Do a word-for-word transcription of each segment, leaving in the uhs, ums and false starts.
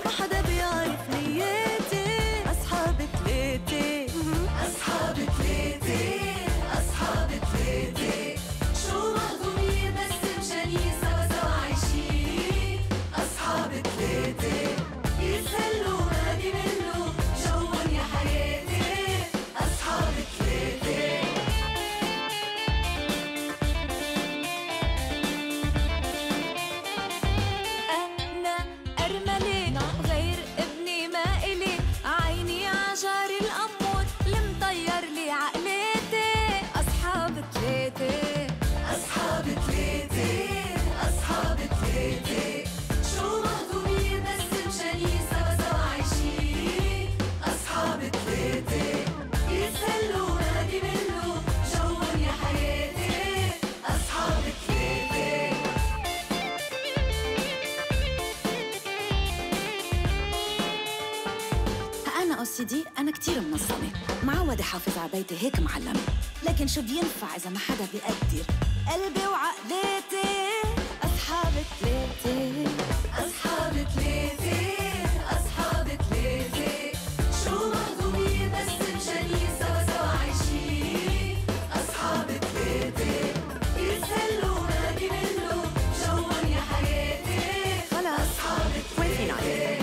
ما حدا بيعرف نياتي. أصحاب ثلاثة، أصحاب ثلاثة، أصحاب ثلاثة، شو مهضومين بس مشانين سوا سوا عايشين. أصحاب ثلاثة يتسلوا ما بيملوا جوهم يا حياتي. أصحاب ثلاثة. أنا أرملة غير ابني ما إلي، عيني عجار القمور المطير لي عقلاتي. أصحاب ثلاثة، أصحاب ثلاثة، أصحاب ثلاثة، شو مهضومين بس مشانين سوا سوا عايشين. أصحاب ثلاثة يتسلوا ما بيملوا جوهم يا حياتي. أصحاب ثلاثة. أنا أو سي دي أنا كتير منظمة، معودة حافظ على بيتي هيك معلمة، لكن شو بينفع إذا ما حدا بيقدر قلبي وعقلاتي. أصحاب ثلاثة، أصحاب ثلاثة، أصحاب ثلاثة، شو مهضومين بس مشانين سوا سوا عايشين. أصحاب ثلاثة يتسلوا ما بيملوا جوهم يا حياتي. خلاص أصحاب وين فينا ثلاثة.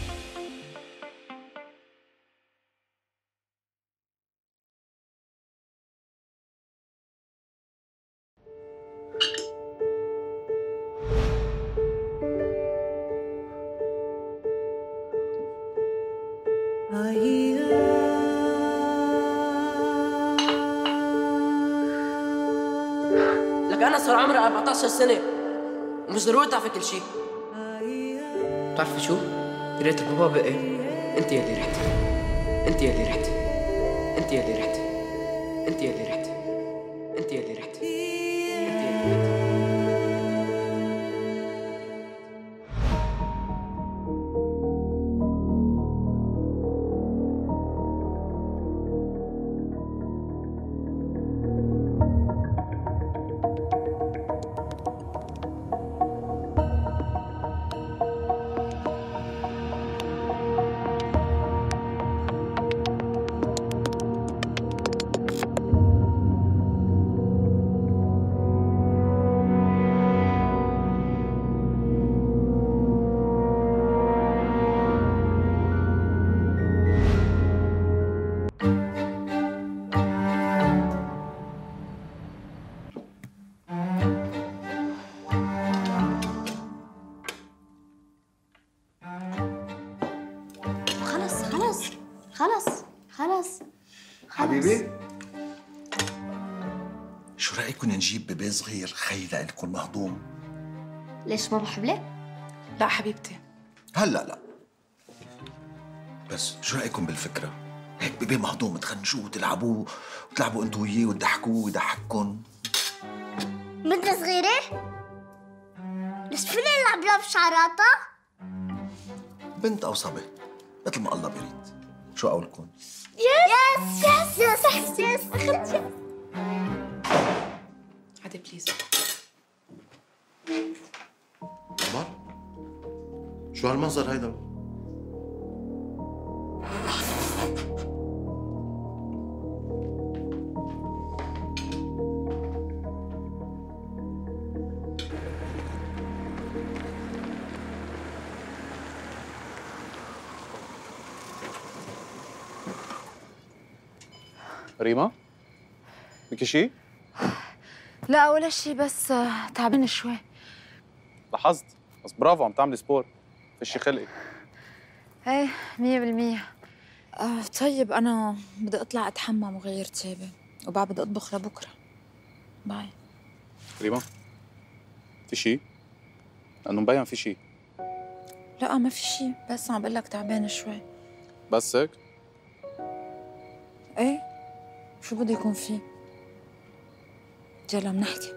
لك أنا صار عمري أربعطعش سنة ومش ضروري تعرفي كل شيء. بتعرفي شو؟ يا ريت بابا بقى أنت يلي رحتي، أنت يلي رحتي، أنت يلي رحتي، أنت يلي رحتي، أنت يلي رحتي، أنت يلي رحتي. خلص خلص خلص خلص حبيبي، شو رأيكم نجيب بيبي صغير خي لإلكم مهضوم؟ ليش ما بحب لك؟ لا حبيبتي. هلا لا، بس شو رأيكم بالفكرة؟ هيك بيبي مهضوم تخنشوه وتلعبوه وتلعبوا انتوا وياه وتضحكوه ويضحككم. بنت صغيرة؟ بس فينا نلعب لها بشعراتها؟ بنت أو صبي مثل ما الله بيريد. شو قولكم؟ يس يس يس يس يس أخذت يس. عادي بليز. عمر، شو هالمنظر هيدا؟ ريما؟ بكي شي؟ لا ولا شيء، بس آه، تعبانة شوي. لاحظت، بس برافو عم تعملي سبور، فيشي خلقك. ايه مية بالمية. آه طيب أنا بدي أطلع أتحمم وغير تيابي، وبعد بدي أطبخ لبكرة. باي. ريما؟ في شي؟ لأنه مبين في شي. لا ما في شيء، بس عم بقول لك تعبانة شوي. بس هيك؟ ايه شو بده يكون فيه؟ يلا بنحكي.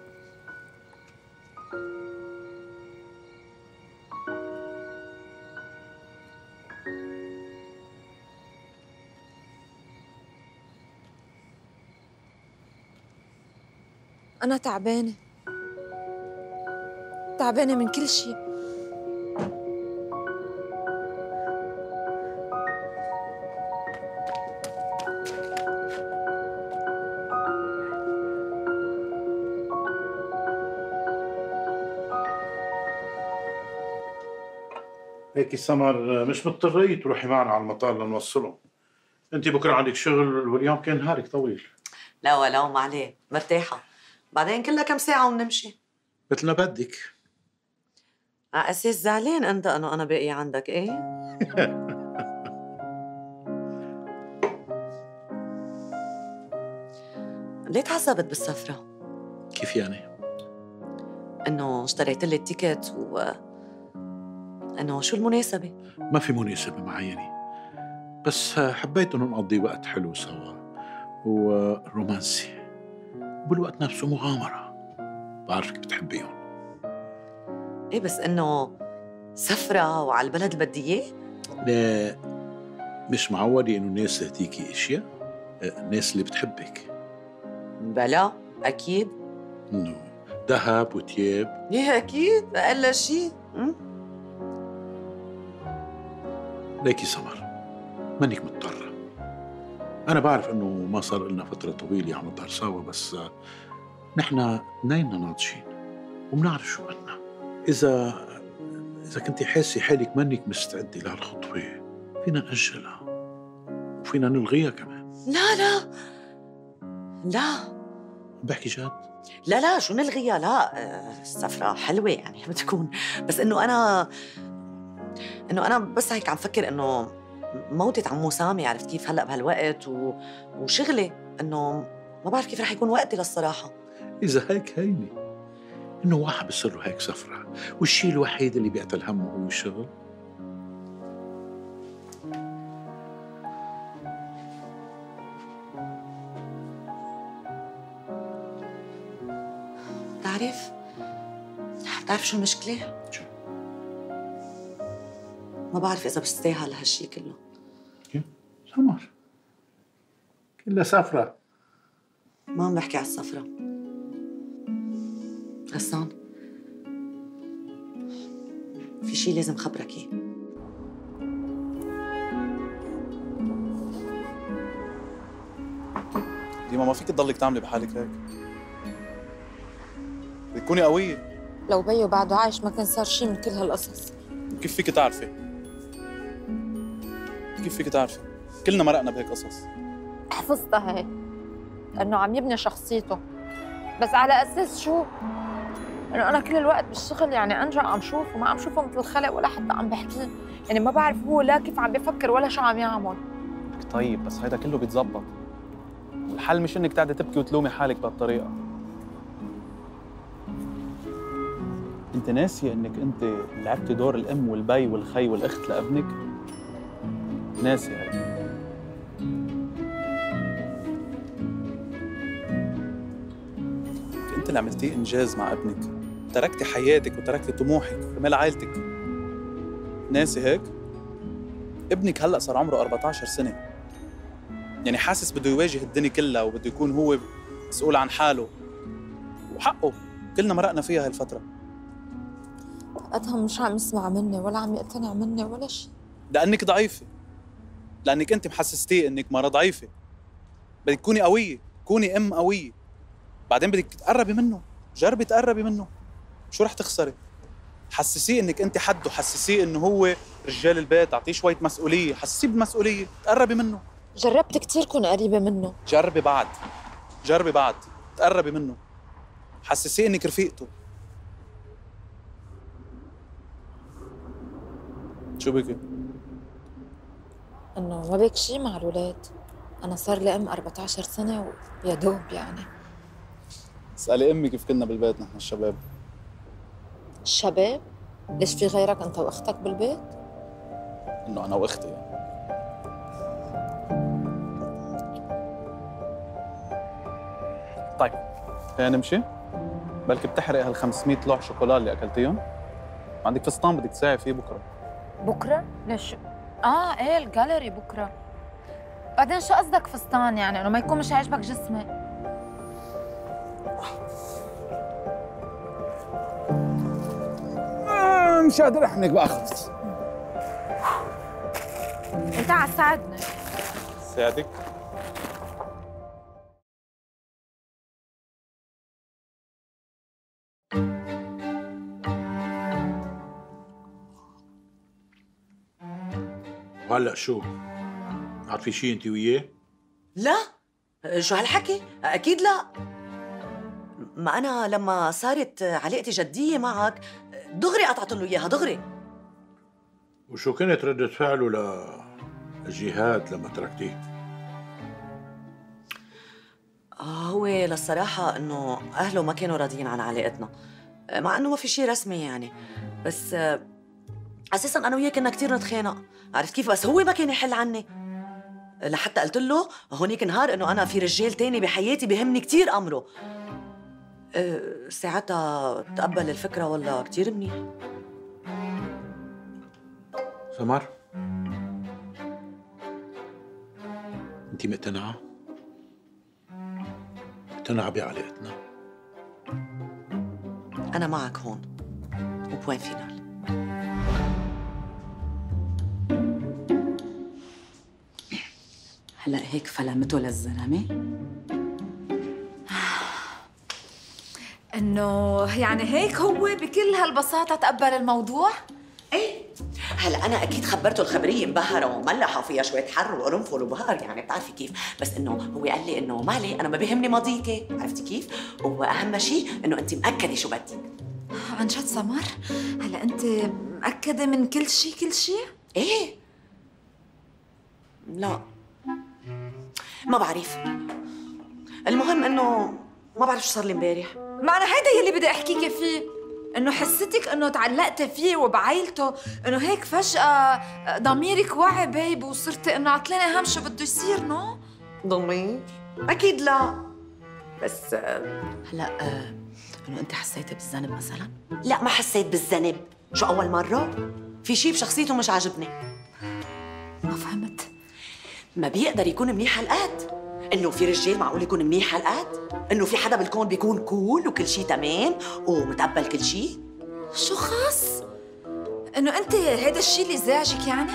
أنا تعبانة، تعبانة من كل شيء. هيك سمر مش مضطرية تروحي معنا على المطار لنوصلهم. انت بكره عندك شغل واليوم كان نهارك طويل. لا ولو ما عليه، مرتاحة. بعدين كلها كم ساعة وبنمشي. مثل ما بدك. على أساس زعلان أنت إنه أنا باقي عندك، إيه؟ ليه تعذبت بالسفرة؟ كيف يعني؟ إنه اشتريت لي التيكت و إنه شو المناسبة؟ ما في مناسبة معينة، بس حبيت إنه نقضي وقت حلو سوا ورومانسي، وبالوقت نفسه مغامرة. بعرفك بتحبيهم. إيه بس إنه سفرة وعلى البلد اللي بدي إياه؟ لا، مش معودة إنه الناس تهديكي أشياء، الناس اللي بتحبك. بلا أكيد. إنه ذهب وتياب. إيه أكيد، أقل شيء. ليكي سمر، مانك مضطرة. أنا بعرف إنه ما صار لنا فترة طويلة عم نظهر سوا، بس نحن اثنيننا ناضجين وبنعرف شو بدنا. إذا إذا كنتي حاسة حالك مانك مستعدة لهالخطوة، فينا نأجلها وفينا نلغيها كمان. لا لا لا، بحكي جد. لا لا، شو نلغيها؟ لا، السفرة حلوة يعني بتكون، بس إنه أنا إنه أنا بس هيك عم فكر إنه موتة عمو سامي، عرفت كيف هلأ بهالوقت و... وشغلي، إنه ما بعرف كيف رح يكون وقتي للصراحة. إذا هيك هيني إنه واحد بصير له هيك سفرة والشيء الوحيد اللي بيقتل همه هو الشغل. بتعرف بتعرف شو المشكلة؟ شو؟ ما بعرف إذا بستاهل هالشي كله. كيف؟ سمر كلها سفرة. ما عم بحكي على السفرة غسان، في شي لازم خبرك إياه. ديما ما فيك تضلك تعملي بحالك هيك، بدك تكوني قوية. لو بيو بعده عايش ما كان صار شي من كل هالقصص. كيف فيك تعرفي؟ كيف فيك تعرفي؟ كلنا مرقنا بهيك قصص. حفظتها هيك انه عم يبني شخصيته، بس على اساس شو؟ انه انا كل الوقت بالشغل يعني انجا عم شوف وما عم شوفه مثل الخلق ولا حتى عم بحكي، يعني ما بعرف هو لا كيف عم بيفكر ولا شو عم يعمل. طيب بس هيدا كله بيتزبط، والحل مش انك تقعدي تبكي وتلومي حالك بهالطريقة. انت ناسية انك انت لعبتي دور الام والبي والخي والاخت لابنك؟ ناسية هيك. انت اللي عملتيه انجاز مع ابنك، تركتي حياتك وتركتي طموحك كرمال عائلتك. ناسي هيك؟ ابنك هلا صار عمره أربعطعش سنة، يعني حاسس بده يواجه الدنيا كلها وبده يكون هو مسؤول عن حاله، وحقه، كلنا مرقنا فيها هالفترة. أدهم مش عم يسمع مني ولا عم يقتنع مني ولا شيء. لأنك ضعيفة، لأنك أنت محسستيه إنك مرة ضعيفة. بدك تكوني قوية، كوني أم قوية. بعدين بدك تقربي منه، جربي تقربي منه، شو رح تخسري؟ حسسيه إنك أنت حده، حسسيه إنه هو رجال البيت، أعطيه شوية مسؤولية، حسسيه بالمسؤولية، تقربي منه. جربت كتير كون قريبة منه. جربي بعد، جربي بعد، تقربي منه، حسسيه إنك رفيقته. شو بكي؟ إنه ما بيك شي مع الولاد، أنا صار لي أم أربعطعش سنة ويا دوب يعني. اسألي أمي كيف كنا بالبيت نحن الشباب. الشباب؟ ليش في غيرك أنت وأختك بالبيت؟ إنه أنا وأختي يعني. طيب خلينا نمشي، بلكي بتحرق هال خمسمية لوح شوكولا اللي أكلتيهم. عندك فستان بدك تساعي فيه بكرة. بكرة؟ ليش؟ آه إيه الجاليري بكرة. بعدين شو قصدك فستان يعني؟ إنه ما يكون مش عاجبك جسمي؟ آه مش قادر أحملك بقى خلص. أنت عم تساعدني. ساعدك؟ وهلا شو؟ قاعد في شيء انت وياه؟ لا، شو هالحكي؟ اكيد لا. ما انا لما صارت علاقتي جديه معك دغري قطعت له اياها دغري. وشو كانت ردة فعله لجهاد لما تركتيه؟ هو للصراحة إنه أهله ما كانوا راضيين عن علاقتنا، مع إنه ما في شيء رسمي يعني، بس أساساً أنا وياه كنا كتير نتخانق، عرفت كيف؟ بس هو ما كان يحل عني، لحتى قلت له هونيك نهار إنه أنا في رجال تاني بحياتي بيهمني كتير أمره. أه ساعتها تقبل الفكرة والله كتير منيح. سمر، أنت مقتنعة؟ مقتنعة بعلاقتنا؟ أنا معك هون وبوين فينال. هلا هيك فلمته للزلمه؟ انه يعني هيك هو بكل هالبساطه تقبل الموضوع؟ ايه، هلا انا اكيد خبرته الخبريه مبهره وملحه فيها شويه حر وقرنفل وبهار، يعني بتعرفي كيف، بس انه هو قال لي انه مالي انا ما بيهمني ماضيكي، عرفتي كيف؟ واهم شيء انه انت مأكده شو بدك. عن جد سمر؟ هلا انت مأكده من كل شيء كل شيء؟ ايه. لا ما بعرف، المهم انه ما بعرف شو صار لي امبارح. معنى هيدا يلي بدي احكيكي فيه، انه حسيتك انه تعلقتي فيه وبعيلته، انه هيك فجأة ضميرك وعي بيب وصرتي انه عطلانه هم شو بده يصير. نو ضمير؟ اكيد لا، بس هلا آه انه انت حسيتي بالذنب مثلا؟ لا ما حسيت بالذنب. شو اول مره؟ في شيء بشخصيته مش عاجبني. ما فهمت. ما بيقدر يكون منيح هالقد؟ انه في رجال معقول يكون منيح هالقد؟ انه في حدا بالكون بيكون كول وكل شيء تمام ومتقبل كل شيء؟ شو خاص؟ انه انت هيدا الشيء اللي زعجك يعني؟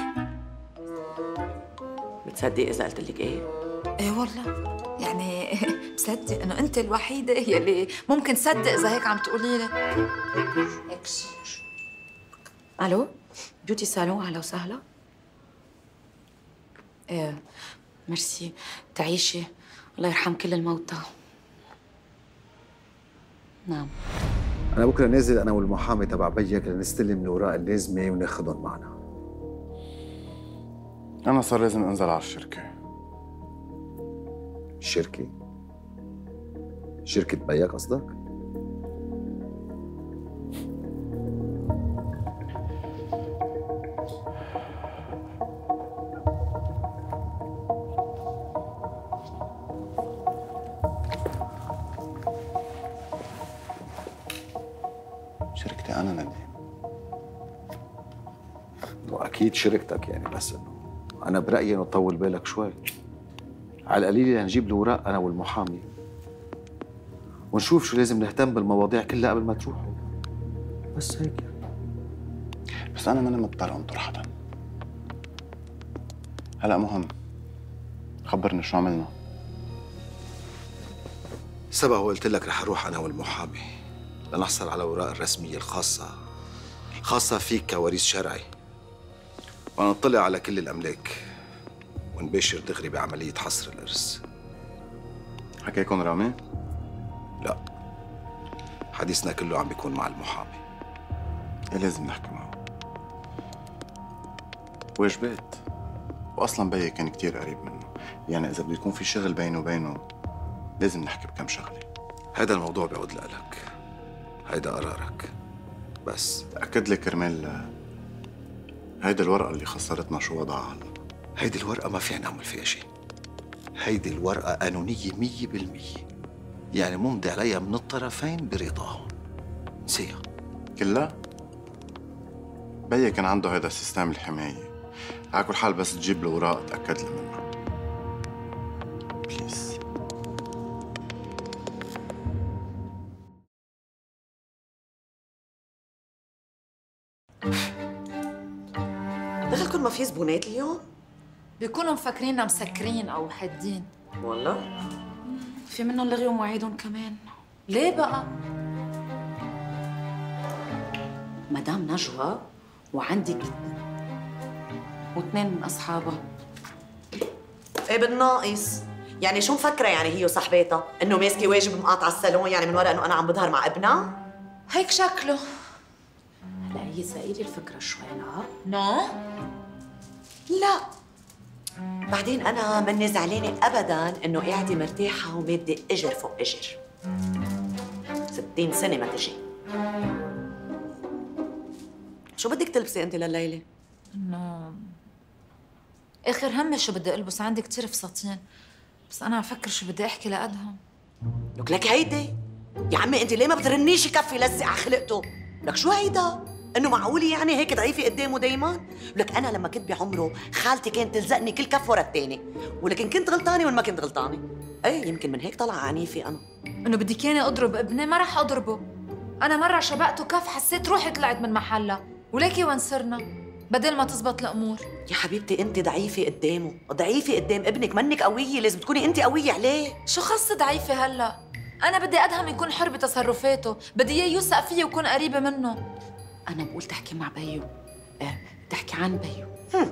بتصدق اذا قلت لك ايه؟ ايه والله، يعني بصدق انه انت الوحيده يلي ممكن تصدق اذا هيك عم تقولي لي. اكس الو، بيوتي سالون، اهلا وسهلا. ايه ميرسي، تعيشي، الله يرحم كل الموتى. نعم. أنا بكرة نازل أنا والمحامي تبع بيك لنستلم الأوراق اللازمة وناخذهم معنا. أنا صار لازم أنزل على الشركة. الشركة؟ شركة بيك قصدك؟ شركتي أنا نديم. وأكيد شركتك يعني، بس إنه أنا برأيي إنه طول بالك شوي. على القليل نجيب الأوراق أنا والمحامي ونشوف شو لازم نهتم بالمواضيع كلها قبل ما تروحوا. بس هيك يعني. بس أنا ماني مضطر أنطر حدا. هلا مهم، خبرني شو عملنا. سبق وقلت لك رح أروح أنا والمحامي لنحصل على الأوراق الرسمية الخاصة خاصة فيك كوريث شرعي، ونطلع على كل الأملاك ونباشر دغري بعملية حصر الإرث. حكيكم رامي؟ لا، حديثنا كله عم بيكون مع المحامي. إيه لازم نحكي معه. واجبات، وأصلاً بيي كان كتير قريب منه، يعني إذا بده يكون في شغل بينه وبينه لازم نحكي بكم شغلة. هذا الموضوع بيعود لك، هيدا قرارك، بس تأكد لي كرمال هيدا الورقة اللي خسرتنا شو وضعها هلا؟ هيدي الورقة ما فينا نعمل فيها شيء. هيدي الورقة قانونية مية بالمية، يعني ممضي عليها من الطرفين برضاهم. نسيها كلها؟ بيي كان عنده هيدا سيستم الحماية، على كل حال بس تجيب الأوراق تأكد لي منها. بليز. دخلكم ما في زبونات اليوم؟ بيكونوا مفكريننا مسكرين او حادين. والله؟ في منهم لغي ومواعيدهم كمان. ليه بقى؟ مدام نجوى وعندك واثنين من اصحابها. ايه بالناقص؟ يعني شو مفكره يعني هي وصاحبتها؟ انه ماسكه واجب مقاطعه الصالون يعني من وراء انه انا عم بظهر مع ابنها؟ هيك شكله. هلا هي سائلي الفكره شوي لا؟ نو؟ لا. بعدين انا ماني زعلانه ابدا انه قاعده مرتاحه وماده اجر فوق اجر. ستين سنه ما تجي. شو بدك تلبسي انت لليله؟ انه اخر همي شو بدي البس، عندي كثير فساتين، بس انا عم فكر شو بدي احكي لادهم. لك لك هيدي يا عمي انت ليه ما بترنيش كفي لزق على خلقته؟ لك شو هيدا؟ انه معقولة يعني هيك ضعيفة قدامه دايما؟ لك انا لما كنت بعمره خالتي كانت تلزقني كل كف ورا الثاني، ولكن كنت غلطانة وما كنت غلطانة. ايه يمكن من هيك طلع عنيفة انا. انه بدي كاني اضرب ابني، ما رح اضربه. انا مرة شبقته كف حسيت روحي طلعت من محلها، وليكي وين صرنا؟ بدل ما تزبط الامور. يا حبيبتي انت ضعيفة قدامه، ضعيفة قدام ابنك، منك قوية، لازم تكوني انت قوية عليه. شو خص ضعيفة هلا؟ انا بدي ادهم يكون حر بتصرفاته، بدي اياه يوثق فيي ويكون قريبة منه. انا بقول تحكي مع بيو، اه تحكي عن بيو.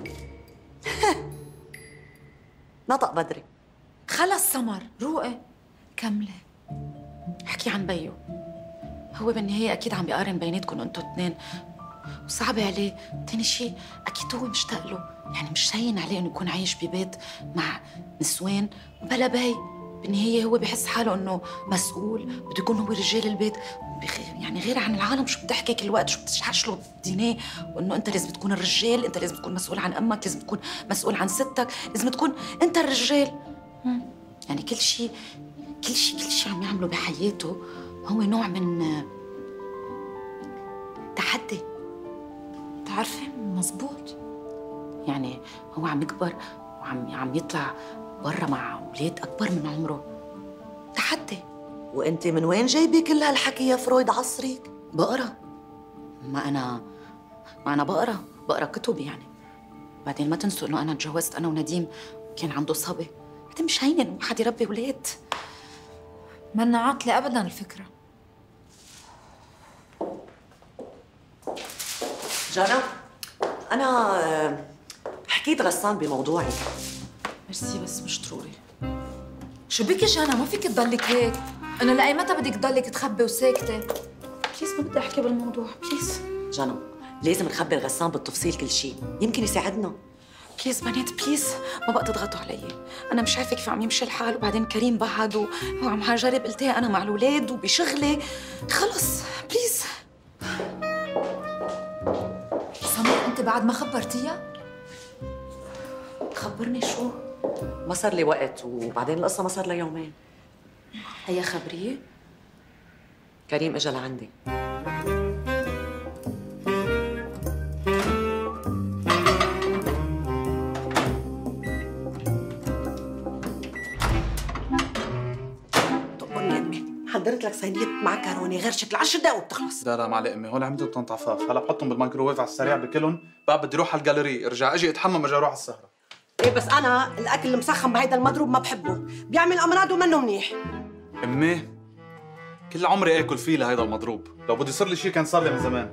نطق بدري. خلص سمر، روقي كملي. احكي عن بيو. هو بالنهاية اكيد عم بيقارن بيناتكم انتوا اثنين، وصعبة عليه. تاني شيء اكيد هو مشتاق له، يعني مش هين عليه انه يكون عايش ببيت مع نسوان بلا بي. بالنهاية هو بحس حاله انه مسؤول، بده يكون هو رجال البيت، يعني غير عن العالم شو بتحكي كل وقت، شو بتشحش له بديناه، وانه انت لازم تكون الرجال، انت لازم تكون مسؤول عن امك، لازم تكون مسؤول عن ستك، لازم تكون انت الرجال. يعني كل شيء كل شيء كل شيء عم يعمله بحياته هو نوع من تحدي. بتعرفي مزبوط. يعني هو عم يكبر وعم عم يطلع برا مع اولاد اكبر من عمره. تحدي. وانت من وين جايبه كل هالحكي يا فرويد عصرك؟ بقرا. ما انا ما انا بقرا بقرا كتب يعني. بعدين ما تنسوا انه انا تجوزت انا ونديم كان عنده صبي. بعدين مش هين انه حد يربي اولاد. منا عاطله ابدا الفكره. جانا انا حكيت غسان بموضوعي. ميرسي بس مش ضروري. شو بكي جانا؟ ما فيك تضلك هيك. انا لاي متى بدك تضلك تخبي وساكته؟ بليز ما بدي احكي بالموضوع بليز. جانا لازم نخبر غسان بالتفصيل كل شيء، يمكن يساعدنا. بليز بنات بليز ما بقى تضغطوا علي. انا مش عارفه كيف عم يمشي الحال، وبعدين كريم بعد وعم هجرب التقي انا مع الاولاد وبشغلي. خلص بليز. سمر انت بعد ما خبرتيها؟ خبرني شو؟ ما صار لي وقت، وبعدين القصه ما صار لها يومين. هيا خبريه. كريم اجى لعندي. طقني يا امي، حضرت لك صينيه معكرونه غير شكل عشر دقايق وبتخلص. لا لا معلق امي، هول عملت طنط عفاف، هلا بحطهم بالميكروويف على السريع بكلهم، بقى بدي اروح على الجاليري، ارجع اجي اتحمم ارجع اروح على السهره. ايه بس انا الاكل المسخن بهيدا المضروب ما بحبه، بيعمل امراض ومنه منيح. امي كل عمري اكل فيه لهيدا المضروب، لو بدي يصير لي شيء كان صار لي من زمان.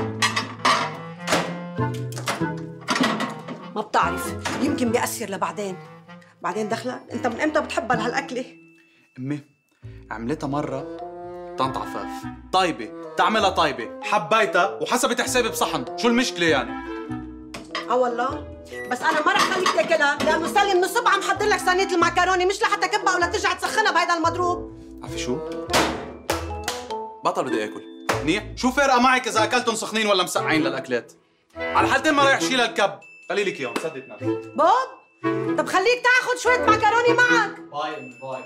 ما بتعرف، يمكن بيأثر لبعدين. بعدين دخلك انت من امتى بتحبها لهالاكله؟ امي عملتها مره طنط عفاف طيبه، تعملها طيبه، حبيتها وحسبت حسابي بصحن، شو المشكله يعني؟ اه والله، بس انا ما رح خليك تاكلها لانه صار لي من الصبح عم حضر لك صينيه المعكرونه، مش لحتى كبها ولا ترجع تسخنها بهيدا المضروب. عارفه شو؟ بطل بدي اكل، منيح؟ شو فارقه معك اذا اكلتهم سخنين ولا مسقعين للاكلات؟ على الحالتين ما رايح شيل الكب، خلي لك اياهم صدق نفسك. بوب، طب خليك تاخذ شويه معكرونه معك. باي امي باي.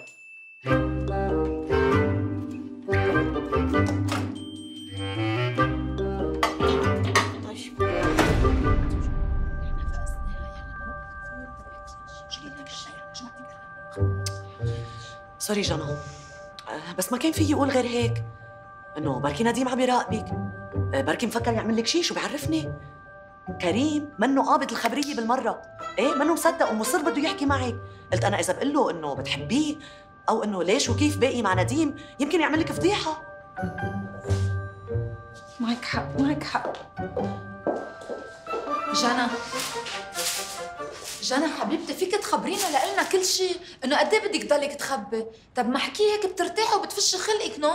سوري جانا، بس ما كان فيي اقول غير هيك، انه بركي نديم عم يراقبك، بركي مفكر يعمل لك شيء، شو بيعرفني؟ كريم منه قابض الخبريه بالمره، ايه منه مصدق ومصر بده يحكي معك، قلت انا اذا بقول له انه بتحبيه او انه ليش وكيف باقي مع نديم يمكن يعمل لك فضيحه. معك حق معك حق. جانا جنى حبيبتي فيك تخبرينا لقلنا كل شيء، انه قد ايه بدك تضلك تخبي؟ طب ما احكي هيك بترتاحي وبتفشي خلقك نو؟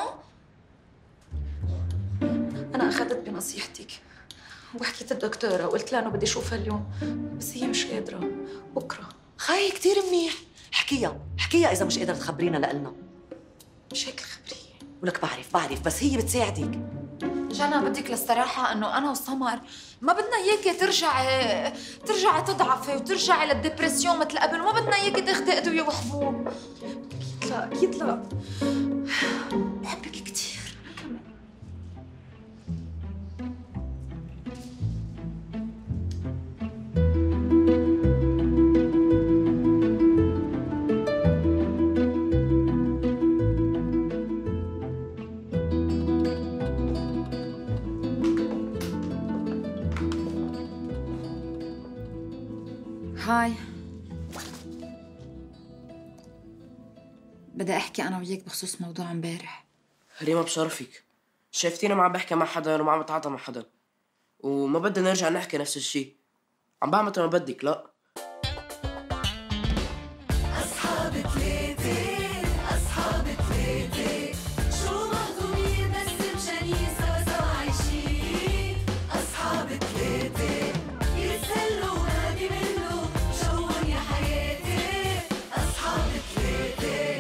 انا اخذت بنصيحتك وحكيت الدكتوره وقلت لها انه بدي اشوفها اليوم، بس هي مش قادره. بكره خاي كثير منيح، احكيها احكيها اذا مش قادره تخبرينا لقلنا. مش هيك خبريه. ولك بعرف بعرف بس هي بتساعدك. جنى بدك للصراحة إنه أنا وسمر ما بدنا إياكي ترجعي ترجعي تضعفي وترجعي للدبرسيون مثل قبل، وما بدنا إياكي تاخدي أدوية وحبوب. أكيد لا أكيد لا. بحبك كثير. هاي، بدي احكي انا وياك بخصوص موضوع امبارح. ريما بشرفك، شايفتيني ما عم بحكي مع حدا وما عم بتعاطى مع حدا، وما بدنا نرجع نحكي نفس الشيء. عم بعمل مثل ما بدك. لا أصحاب ثلاثة أصحاب ثلاثة شو مهضومين بس مشانين سوا سوا عايشين. أصحاب ثلاثة يتسلوا ما بيملوا جوهم يا حياتي. أصحاب ثلاثة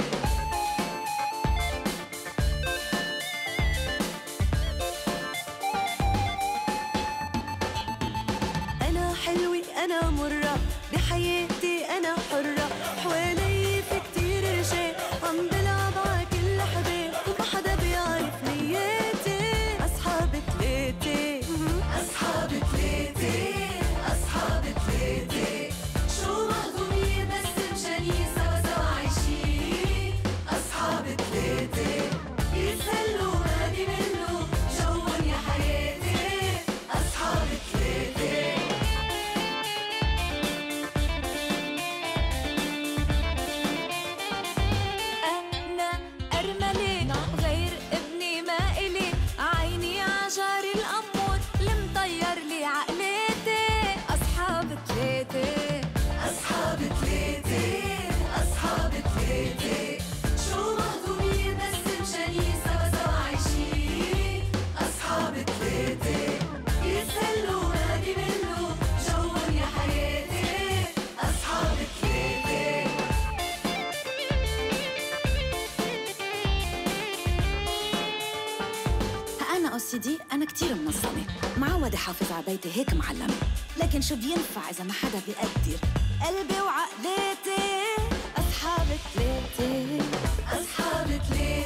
أنا حلوة أنا مرة بحياتي أنا حرة، حوالي في كتير رجال عم بلعب ع كل حدا وما حدا بيعرف نياتي. أصحاب ثلاثة أصحاب ثلاثة أصحاب ثلاثة شو مهضومين بس مشانين سوا سوا عايشين. أصحاب ثلاثة يتسلوا ما بيملوا جوهم يا حياتي. أصحاب ثلاثة أنا أرملة غير ابني ما إلي، عيني عجاري الأمور المطير لي عقلاتي. أصحاب ثلاثة أصحاب ثلاثة أصحاب ثلاثة شو مهضومين بس مشانين سوا سوا عايشين. أصحاب ثلاثة يتسلوا ما بيملوا جوهم يا حياتي. أصحاب ثلاثة أنا أو سي دي أنا كتير منظمة، معودة حافظ على بيتي هيك معلمة، لكن شو بينفع إذا ما حدا بيقدر قلبي وعقلاتي. أصحاب ثلاثة أصحاب ثلاثة